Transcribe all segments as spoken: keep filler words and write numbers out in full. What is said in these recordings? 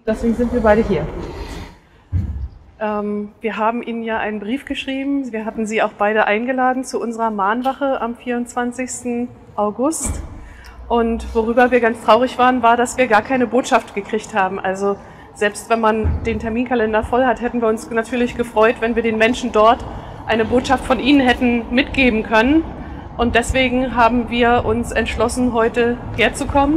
Deswegen sind wir beide hier. Ähm, wir haben Ihnen ja einen Brief geschrieben. Wir hatten Sie auch beide eingeladen zu unserer Mahnwache am vierundzwanzigsten August. Und worüber wir ganz traurig waren, war, dass wir gar keine Botschaft gekriegt haben. Also selbst wenn man den Terminkalender voll hat, hätten wir uns natürlich gefreut, wenn wir den Menschen dort eine Botschaft von Ihnen hätten mitgeben können. Und deswegen haben wir uns entschlossen, heute herzukommen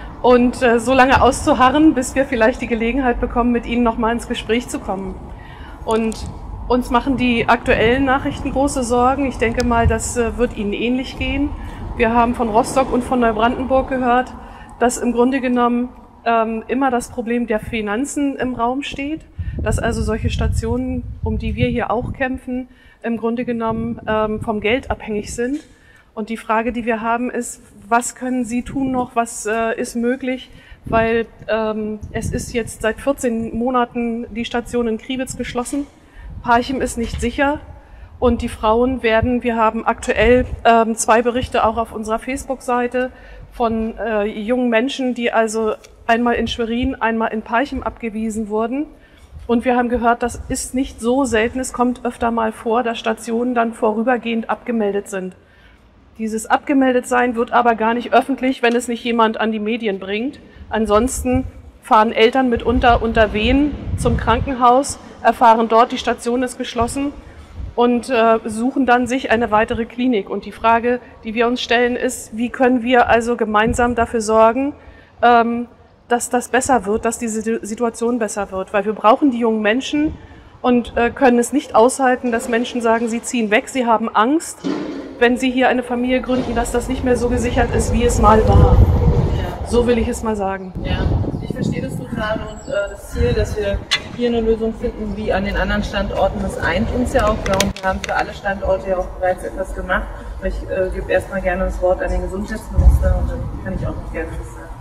und äh, so lange auszuharren, bis wir vielleicht die Gelegenheit bekommen, mit Ihnen nochmal ins Gespräch zu kommen. Und uns machen die aktuellen Nachrichten große Sorgen. Ich denke mal, das äh, wird Ihnen ähnlich gehen. Wir haben von Rostock und von Neubrandenburg gehört, dass im Grunde genommen ähm, immer das Problem der Finanzen im Raum steht, dass also solche Stationen, um die wir hier auch kämpfen, im Grunde genommen ähm, vom Geld abhängig sind. Und die Frage, die wir haben, ist, was können Sie tun noch, was äh, ist möglich? Weil ähm, es ist jetzt seit vierzehn Monaten die Station in Kriwitz geschlossen. Parchim ist nicht sicher und die Frauen werden, wir haben aktuell ähm, zwei Berichte auch auf unserer Facebook-Seite von äh, jungen Menschen, die also einmal in Schwerin, einmal in Parchim abgewiesen wurden. Und wir haben gehört, das ist nicht so selten, es kommt öfter mal vor, dass Stationen dann vorübergehend abgemeldet sind. Dieses Abgemeldetsein wird aber gar nicht öffentlich, wenn es nicht jemand an die Medien bringt. Ansonsten fahren Eltern mitunter unter Wehen zum Krankenhaus, erfahren dort, die Station ist geschlossen und äh, suchen dann sich eine weitere Klinik. Und die Frage, die wir uns stellen, ist, wie können wir also gemeinsam dafür sorgen, ähm, dass das besser wird, dass diese Situation besser wird. Weil wir brauchen die jungen Menschen und äh, können es nicht aushalten, dass Menschen sagen, sie ziehen weg, sie haben Angst, wenn sie hier eine Familie gründen, dass das nicht mehr so gesichert ist, wie es mal war. Ja. So will ich es mal sagen. Ja, ich verstehe das total und äh, das Ziel, dass wir hier eine Lösung finden, wie an den anderen Standorten, das eint uns ja auch. Wir haben für alle Standorte ja auch bereits etwas gemacht. Aber ich äh, gebe erstmal gerne das Wort an den Gesundheitsminister und dann kann ich auch noch gerne was sagen.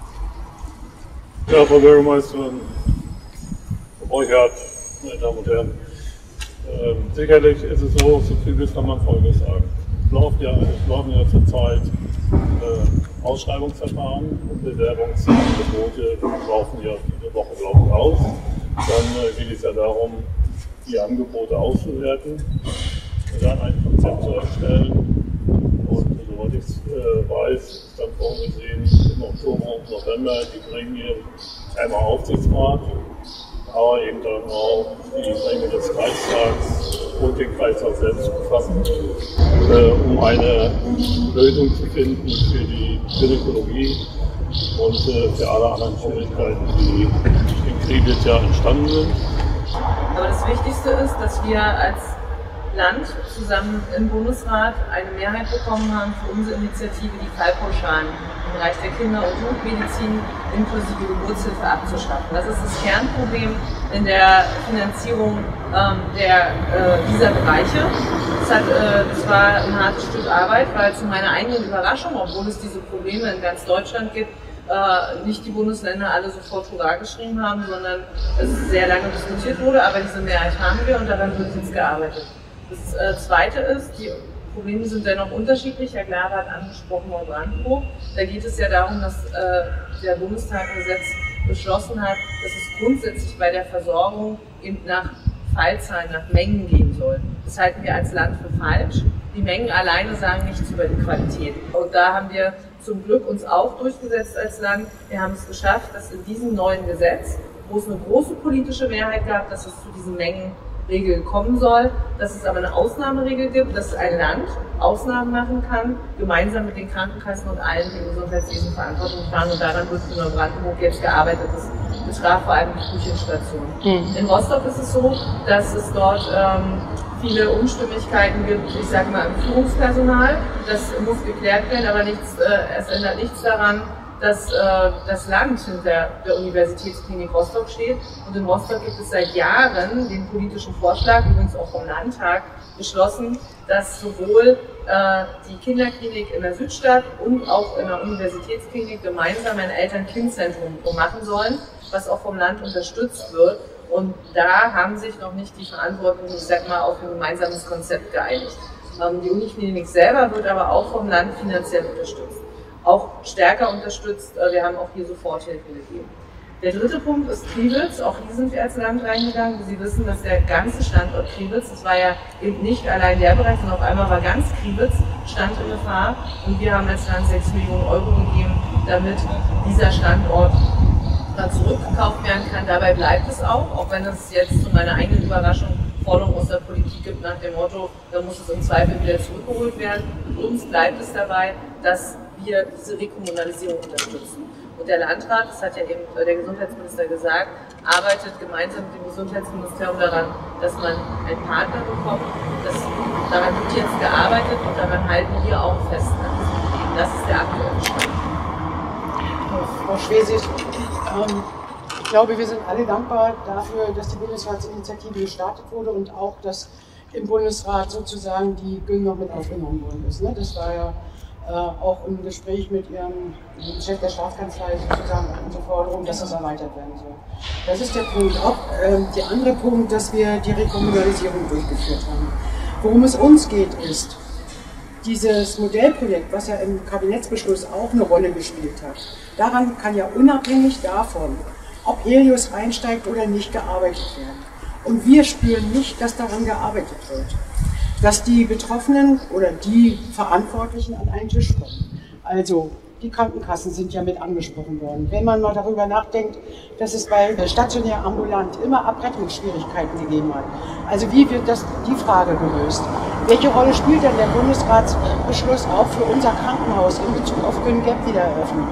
Ja, Frau Bürgermeisterin, Frau Borchardt, meine Damen und Herren, äh, sicherlich ist es so, zu Kriwitz kann man Folgendes sagen. Es laufen ja, es laufen ja zurzeit äh, Ausschreibungsverfahren und Bewerbungsangebote laufen ja diese Woche laufen aus. Dann äh, geht es ja darum, die Angebote auszuwerten und dann ein Konzept zu erstellen. Und soweit ich äh, weiß, ist dann vorgesehen im Oktober und November die Gremien einmal Aufsichtsrat, aber eben dann auch die Gremien des Kreistags und den Kreistag selbst befassen, äh, um eine Lösung zu finden für die Gynäkologie und äh, für alle anderen Schwierigkeiten, die in Kriwitz ja entstanden sind. Aber das Wichtigste ist, dass wir als Land zusammen im Bundesrat eine Mehrheit bekommen haben für unsere Initiative, die Fallpauschalen im Bereich der Kinder- und Jugendmedizin inklusive Geburtshilfe abzuschaffen. Das ist das Kernproblem in der Finanzierung ähm, der, äh, dieser Bereiche. Das, hat, äh, das war ein hartes Stück Arbeit, weil zu meiner eigenen Überraschung, obwohl es diese Probleme in ganz Deutschland gibt, äh, nicht die Bundesländer alle sofort Hurra geschrieben haben, sondern es sehr lange diskutiert wurde, aber diese Mehrheit haben wir und daran wird jetzt gearbeitet. Das äh, Zweite ist, die Probleme sind dennoch unterschiedlich. Herr Glawe hat angesprochen Neubrandenburg. Da geht es ja darum, dass äh, der Bundestag ein Gesetz beschlossen hat, dass es grundsätzlich bei der Versorgung eben nach Fallzahlen, nach Mengen gehen soll. Das halten wir als Land für falsch. Die Mengen alleine sagen nichts über die Qualität. Und da haben wir zum Glück uns auch durchgesetzt als Land. Wir haben es geschafft, dass in diesem neuen Gesetz, wo es eine große politische Mehrheit gab, dass es zu diesen Mengen Regel kommen soll, dass es aber eine Ausnahmeregel gibt, dass ein Land Ausnahmen machen kann, gemeinsam mit den Krankenkassen und allen, die im Gesundheitswesen Verantwortung tragen. Und daran wird in Neubrandenburg jetzt gearbeitet. Das betraf vor allem die Küchenstationen. Mhm. In Rostock ist es so, dass es dort ähm, viele Unstimmigkeiten gibt, ich sage mal im Führungspersonal. Das muss geklärt werden, aber nichts, äh, es ändert nichts daran, dass äh, das Land hinter der Universitätsklinik Rostock steht. Und in Rostock gibt es seit Jahren den politischen Vorschlag, übrigens auch vom Landtag, beschlossen, dass sowohl äh, die Kinderklinik in der Südstadt und auch in der Universitätsklinik gemeinsam ein Eltern-Kind-Zentrum machen sollen, was auch vom Land unterstützt wird. Und da haben sich noch nicht die Verantwortlichen, ich sag mal, auf ein gemeinsames Konzept geeinigt. Ähm, die Uniklinik selber wird aber auch vom Land finanziell unterstützt. Auch stärker unterstützt. Wir haben auch hier Soforthilfe gegeben. Der dritte Punkt ist Kriwitz. Auch hier sind wir als Land reingegangen. Sie wissen, dass der ganze Standort Kriwitz, das war ja eben nicht allein der Bereich, sondern auf einmal war ganz Kriwitz, stand in Gefahr. Und wir haben als Land sechs Millionen Euro gegeben, damit dieser Standort zurückgekauft werden kann. Dabei bleibt es auch, auch wenn es jetzt zu meiner eigenen Überraschung Forderungen aus der Politik gibt nach dem Motto, da muss es im Zweifel wieder zurückgeholt werden. Uns bleibt es dabei, dass wir diese Rekommunalisierung unterstützen. Und der Landrat, das hat ja eben der Gesundheitsminister gesagt, arbeitet gemeinsam mit dem Gesundheitsministerium daran, dass man einen Partner bekommt. Das, daran wird jetzt gearbeitet und daran halten wir auch fest. Das ist der aktuelle Stand. Frau Schwesig, ähm, ich glaube, wir sind alle dankbar dafür, dass die Bundesratsinitiative gestartet wurde und auch, dass im Bundesrat sozusagen die G Y noch mit aufgenommen worden ist. Ne? Das war ja äh, auch im Gespräch mit Ihrem Chef der Staatskanzlei sozusagen unsere Forderung, dass das erweitert werden soll. Das ist der Punkt. Auch äh, der andere Punkt, dass wir die Rekommunalisierung durchgeführt haben. Worum es uns geht, ist, dieses Modellprojekt, was ja im Kabinettsbeschluss auch eine Rolle gespielt hat, daran kann ja unabhängig davon, ob Helios einsteigt oder nicht, gearbeitet werden. Und wir spüren nicht, dass daran gearbeitet wird. Dass die Betroffenen oder die Verantwortlichen an einen Tisch kommen. Also die Krankenkassen sind ja mit angesprochen worden. Wenn man mal darüber nachdenkt, dass es bei stationär ambulant immer Abrechnungsschwierigkeiten gegeben hat. Also wie wird das, die Frage gelöst? Welche Rolle spielt denn der Bundesratsbeschluss auch für unser Krankenhaus in Bezug auf G Y Gap-Wiedereröffnung?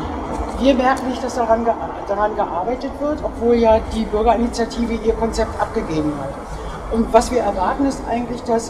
Wir merken nicht, dass daran, daran gearbeitet wird, obwohl ja die Bürgerinitiative ihr Konzept abgegeben hat. Und was wir erwarten, ist eigentlich, dass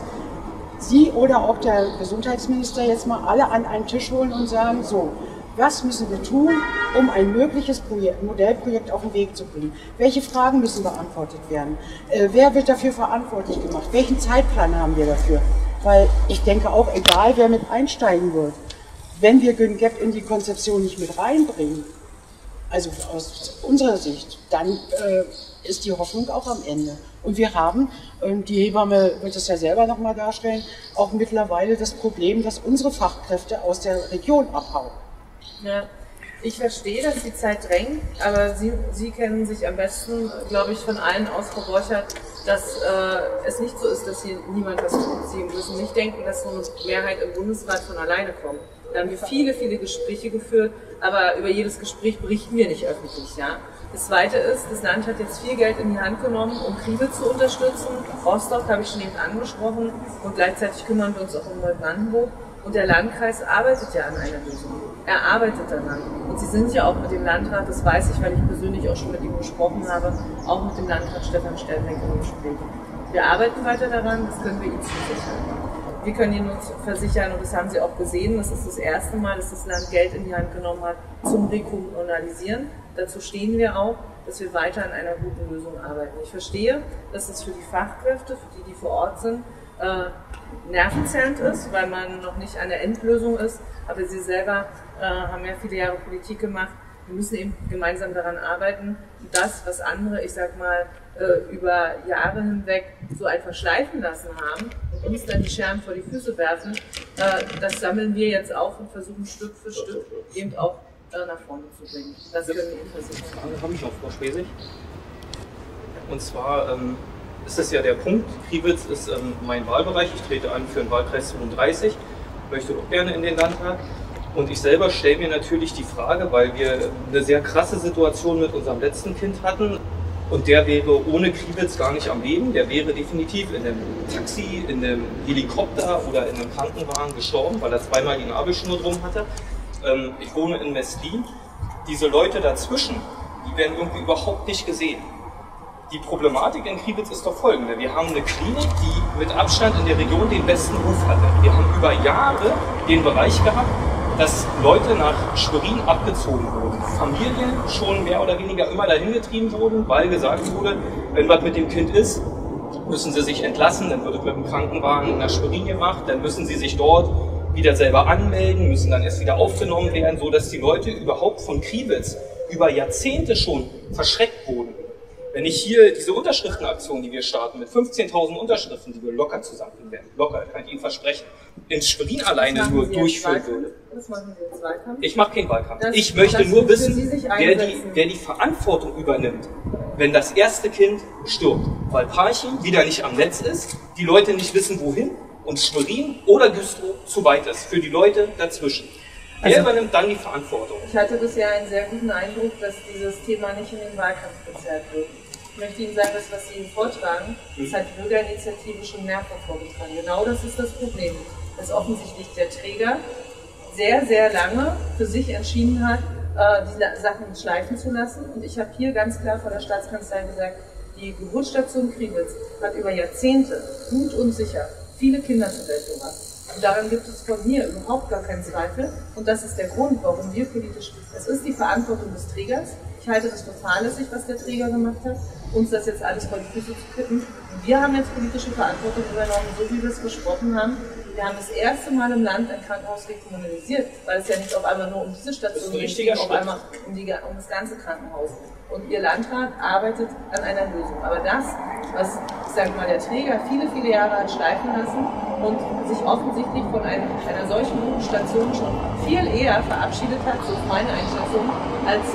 Sie oder auch der Gesundheitsminister jetzt mal alle an einen Tisch holen und sagen, so, was müssen wir tun, um ein mögliches Projekt, Modellprojekt auf den Weg zu bringen? Welche Fragen müssen beantwortet werden? Äh, wer wird dafür verantwortlich gemacht? Welchen Zeitplan haben wir dafür? Weil ich denke auch, egal wer mit einsteigen wird, wenn wir G Y Gap in die Konzeption nicht mit reinbringen, also aus unserer Sicht, dann äh, ist die Hoffnung auch am Ende. Und wir haben, ähm, die Hebamme wird es ja selber nochmal darstellen, auch mittlerweile das Problem, dass unsere Fachkräfte aus der Region abhauen. Ja, ich verstehe, dass die Zeit drängt, aber Sie, Sie kennen sich am besten, glaube ich, von allen aus, Frau Borchert, dass äh, es nicht so ist, dass hier niemand was tut. Sie müssen nicht denken, dass so eine Mehrheit im Bundesrat von alleine kommt. Da haben wir viele, viele Gespräche geführt, aber über jedes Gespräch berichten wir nicht öffentlich. Ja? Das Zweite ist, das Land hat jetzt viel Geld in die Hand genommen, um Kriwitz zu unterstützen. Rostock habe ich schon eben angesprochen und gleichzeitig kümmern wir uns auch um Neubrandenburg. Und der Landkreis arbeitet ja an einer Lösung. Er arbeitet daran. Und Sie sind ja auch mit dem Landrat, das weiß ich, weil ich persönlich auch schon mit ihm gesprochen habe, auch mit dem Landrat Stefan Stelmecke im Gespräch. Wir arbeiten weiter daran, das können wir Ihnen zusichern. Wir können Ihnen uns versichern, und das haben Sie auch gesehen, das ist das erste Mal, dass das Land Geld in die Hand genommen hat zum Rekommunalisieren. Dazu stehen wir auch, dass wir weiter an einer guten Lösung arbeiten. Ich verstehe, dass es für die Fachkräfte, für die, die vor Ort sind, äh, nervenzerrend ist, weil man noch nicht an der Endlösung ist. Aber Sie selber äh, haben ja viele Jahre Politik gemacht. Wir müssen eben gemeinsam daran arbeiten. Und das, was andere, ich sag mal, äh, über Jahre hinweg so einfach schleifen lassen haben und uns dann die Scherben vor die Füße werfen, äh, das sammeln wir jetzt auf und versuchen Stück für Stück eben auch äh, nach vorne zu bringen. Das können wir Ihnen versichern. Frage habe ich auch, Frau Schwesig. Und zwar ähm, ist es ja der Punkt, Kriwitz ist ähm, mein Wahlbereich, ich trete an für den Wahlkreis zweiunddreißig, möchte auch gerne in den Landtag. Und ich selber stelle mir natürlich die Frage, weil wir eine sehr krasse Situation mit unserem letzten Kind hatten und der wäre ohne Kriwitz gar nicht am Leben, der wäre definitiv in einem Taxi, in einem Helikopter oder in einem Krankenwagen gestorben, weil er zweimal die Nabelschnur drum hatte. Ähm, ich wohne in Mestlin. Diese Leute dazwischen, die werden irgendwie überhaupt nicht gesehen. Die Problematik in Kriwitz ist doch folgende. Wir haben eine Klinik, die mit Abstand in der Region den besten Ruf hatte. Wir haben über Jahre den Bereich gehabt, dass Leute nach Schwerin abgezogen wurden. Familien schon mehr oder weniger immer dahin getrieben wurden, weil gesagt wurde, wenn was mit dem Kind ist, müssen sie sich entlassen, dann wird es mit dem Krankenwagen nach Schwerin gemacht, dann müssen sie sich dort wieder selber anmelden, müssen dann erst wieder aufgenommen werden, sodass die Leute überhaupt von Kriwitz über Jahrzehnte schon verschreckt wurden. Wenn ich hier diese Unterschriftenaktion, die wir starten, mit fünfzehntausend Unterschriften, die wir locker zusammenkriegen werden, locker, kann ich Ihnen versprechen, in Schwerin alleine nur durchführen würde. Was machen Sie jetzt Wahlkampf? Ich mache keinen Wahlkampf. Das, ich möchte nur wissen, wer die, einsetzen. wer die Verantwortung übernimmt, wenn das erste Kind stirbt. Weil Parchim wieder nicht am Netz ist, die Leute nicht wissen, wohin und Schwerin oder Güstrow zu weit ist für die Leute dazwischen. Wer Also, übernimmt dann die Verantwortung? Ich hatte bisher einen sehr guten Eindruck, dass dieses Thema nicht in den Wahlkampf gezerrt wird. Ich möchte Ihnen sagen, das, was Sie Ihnen vortragen, das hat die Bürgerinitiative schon mehrfach vorgetragen. Genau das ist das Problem, dass offensichtlich der Träger sehr, sehr lange für sich entschieden hat, die Sachen schleifen zu lassen. Und ich habe hier ganz klar vor der Staatskanzlei gesagt, die Geburtsstation Kriwitz hat über Jahrzehnte gut und sicher viele Kinder zur Welt gebracht. Und daran gibt es von mir überhaupt gar keinen Zweifel. Und das ist der Grund, warum wir politisch, es ist die Verantwortung des Trägers. Ich halte das total lässig, was der Träger gemacht hat, uns das jetzt alles vor die Füße zu kippen. Und wir haben jetzt politische Verantwortung übernommen, so wie wir es besprochen haben. Wir haben das erste Mal im Land ein Krankenhaus rekommunalisiert, weil es ja nicht auf einmal nur um diese Station geht, sondern auf einmal um, die, um das ganze Krankenhaus. Und Ihr Landrat arbeitet an einer Lösung. Aber das, was, ich sage mal, der Träger viele, viele Jahre hat schleifen lassen und sich offensichtlich von einem, einer solchen guten Station schon viel eher verabschiedet hat, so ist meine Einschätzung, als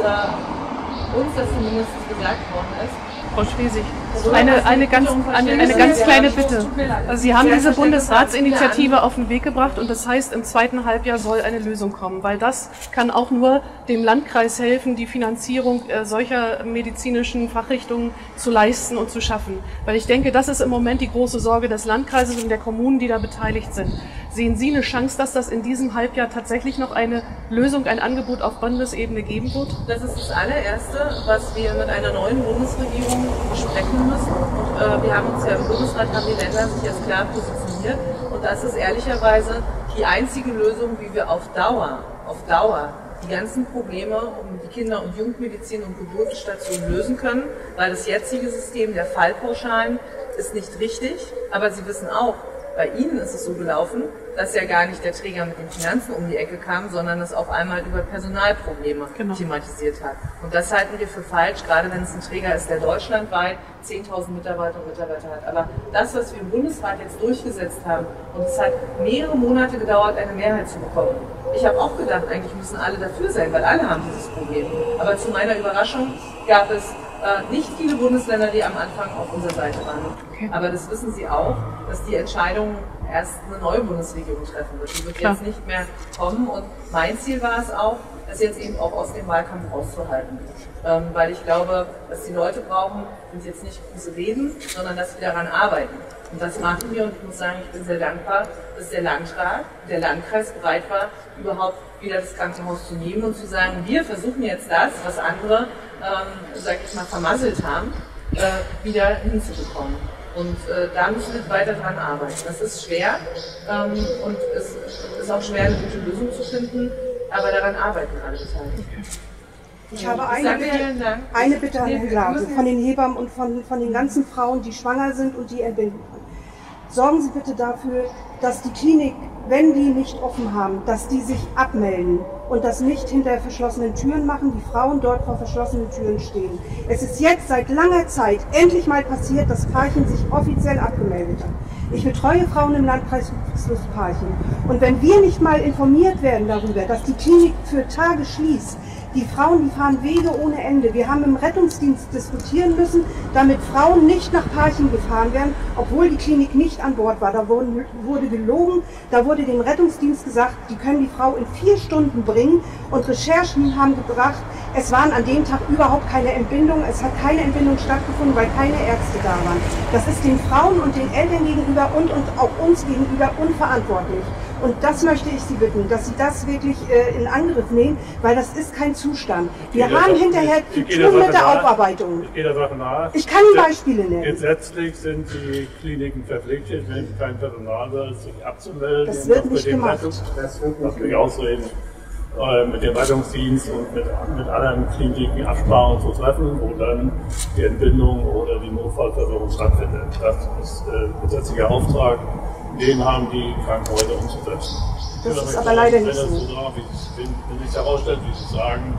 äh, uns das zumindest gesagt worden ist. Frau Schwesig, eine, eine, ganz, eine, eine ganz kleine Bitte. Also Sie haben diese Bundesratsinitiative auf den Weg gebracht und das heißt, im zweiten Halbjahr soll eine Lösung kommen, weil das kann auch nur dem Landkreis helfen, die Finanzierung äh, solcher medizinischen Fachrichtungen zu leisten und zu schaffen. Weil ich denke, das ist im Moment die große Sorge des Landkreises und der Kommunen, die da beteiligt sind. Sehen Sie eine Chance, dass das in diesem Halbjahr tatsächlich noch eine Lösung, ein Angebot auf Bundesebene geben wird? Das ist das allererste, was wir mit einer neuen Bundesregierung besprechen müssen. Und äh, wir haben uns ja im Bundesrat, haben die Länder sich jetzt klar positioniert. Und das ist ehrlicherweise die einzige Lösung, wie wir auf Dauer, auf Dauer die ganzen Probleme um die Kinder- und Jugendmedizin und Geburtsstationen lösen können. Weil das jetzige System der Fallpauschalen ist nicht richtig. Aber Sie wissen auch, bei Ihnen ist es so gelaufen, dass ja gar nicht der Träger mit den Finanzen um die Ecke kam, sondern es auf einmal über Personalprobleme genau. thematisiert hat. Und das halten wir für falsch, gerade wenn es ein Träger ist, der deutschlandweit zehntausend Mitarbeiter und Mitarbeiter hat. Aber das, was wir im Bundesrat jetzt durchgesetzt haben, und es hat mehrere Monate gedauert, eine Mehrheit zu bekommen. Ich habe auch gedacht, eigentlich müssen alle dafür sein, weil alle haben dieses Problem. Aber zu meiner Überraschung gab es äh, nicht viele Bundesländer, die am Anfang auf unserer Seite waren. Okay. Aber das wissen Sie auch, dass die Entscheidung erst eine neue Bundesregierung treffen wird. Die wird Klar. jetzt nicht mehr kommen. Und mein Ziel war es auch, das jetzt eben auch aus dem Wahlkampf rauszuhalten. Ähm, weil ich glaube, was die Leute brauchen, sind jetzt nicht große Reden, sondern dass wir daran arbeiten. Und das machen wir und ich muss sagen, ich bin sehr dankbar, dass der Landrat, der Landkreis bereit war, überhaupt wieder das Krankenhaus zu nehmen und zu sagen, wir versuchen jetzt das, was andere, ähm, sag ich mal, vermasselt haben, äh, wieder hinzubekommen. Und äh, da müssen wir weiter dran arbeiten. Das ist schwer ähm, und es ist auch schwer, eine gute Lösung zu finden, aber daran arbeiten alle Beteiligten. Ich habe eine Bitte, eine Bitte an Herrn Glaser, von den Hebammen und von, von den ganzen Frauen, die schwanger sind und die entbinden können. Sorgen Sie bitte dafür, dass die Klinik, wenn die nicht offen haben, dass die sich abmelden und das nicht hinter verschlossenen Türen machen, die Frauen dort vor verschlossenen Türen stehen. Es ist jetzt seit langer Zeit endlich mal passiert, dass Parchim sich offiziell abgemeldet hat. Ich betreue Frauen im Landkreis Ludwigslust-Parchim. Und wenn wir nicht mal informiert werden darüber, dass die Klinik für Tage schließt, die Frauen, die fahren Wege ohne Ende. Wir haben im Rettungsdienst diskutieren müssen, damit Frauen nicht nach Parchim gefahren werden, obwohl die Klinik nicht an Bord war. Da wurde, wurde gelogen, da wurde dem Rettungsdienst gesagt, die können die Frau in vier Stunden bringen. Und Recherchen haben gebracht, es waren an dem Tag überhaupt keine Entbindungen, es hat keine Entbindung stattgefunden, weil keine Ärzte da waren. Das ist den Frauen und den Eltern gegenüber und, und auch uns gegenüber unverantwortlich. Und das möchte ich Sie bitten, dass Sie das wirklich äh, in Angriff nehmen, weil das ist kein Zustand. Wir Jeder haben Sache, hinterher zu ich, ich tun mit der nahe, Aufarbeitung. Ich gehe der Sache nahe. Ich kann Beispiele nennen. Gesetzlich sind die Kliniken verpflichtet, wenn kein Personal da ist, sich abzumelden. Das wird nicht mit dem gemacht. Rettungs das will ich ausreden. Äh, mit dem Rettungsdienst und mit, mit anderen Kliniken Absprachen zu treffen, wo dann die Entbindung oder die Notfallversorgung stattfindet. Das ist äh, gesetzlicher Auftrag. Den haben die Krankenhäuser umzusetzen. Das ist aber leider nicht so. Wenn sich herausstellt, wie Sie sagen,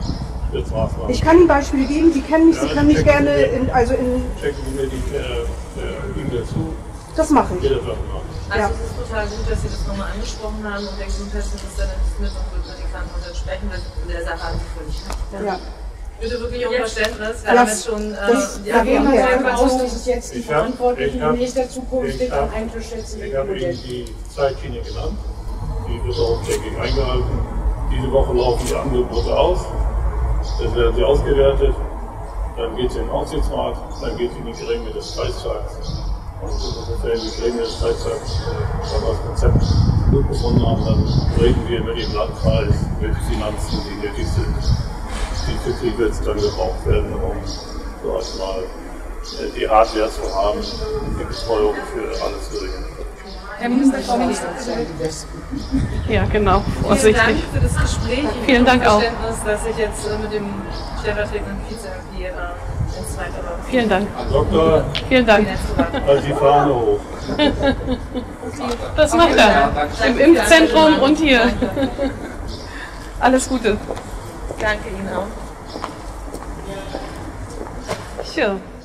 Schutzmaßnahmen. Ich kann Ihnen Beispiele geben, Sie kennen mich, Sie Ja, können mich checken gerne, Sie mir- in, also in, Checken Sie mir die äh, E-Mail zu. das mache ich. Jeder Sache machen. Also Ja. es ist total gut, dass Sie das nochmal angesprochen haben und der Gesundheitsminister dann ist mit und wird mit den Krankenhäusern sprechen, weil in der Sache haben Sie völlig recht. Ja. Bitte wirklich um Verständnis. Wir Ja, haben jetzt schon äh, das- die Da gehen wir Ja. davon aus, dass es jetzt die Ich hab- Verantwortlichen ich hab- in nächster Zukunft ich sich an hab- einen Tisch setzen Ich mit habe dem Modell. Ihnen die Zeitlinie genannt. Die wird auch, denke ich, eingehalten. Diese Woche laufen die Angebote aus. Das werden sie ausgewertet. Dann geht es in den Aufsichtsrat. Dann geht es in die Gremien des Kreistags. Und insofern die Gremien des Kreistags äh, das Konzept gut gefunden haben, dann reden wir mit dem Landkreis, mit Finanzen, die nötig sind, die für Kriegswitz dann gebraucht werden, um so erstmal äh, die Hardware zu haben, die Betreuung für alles zu regeln. Herr Minister, Frau Minister. Ja, genau. Vielen Vorsichtig. Dank für das Gespräch. Vielen Dank auch. Verständnis, dass ich jetzt äh, mit dem stellvertretenden Vize-M P äh, ins zweite war. Vielen Dank. Doktor, Vielen Dank. halt die Fahne hoch. Das macht er. Im Impfzentrum und hier. Alles Gute. Danke Ihnen auch. Tja.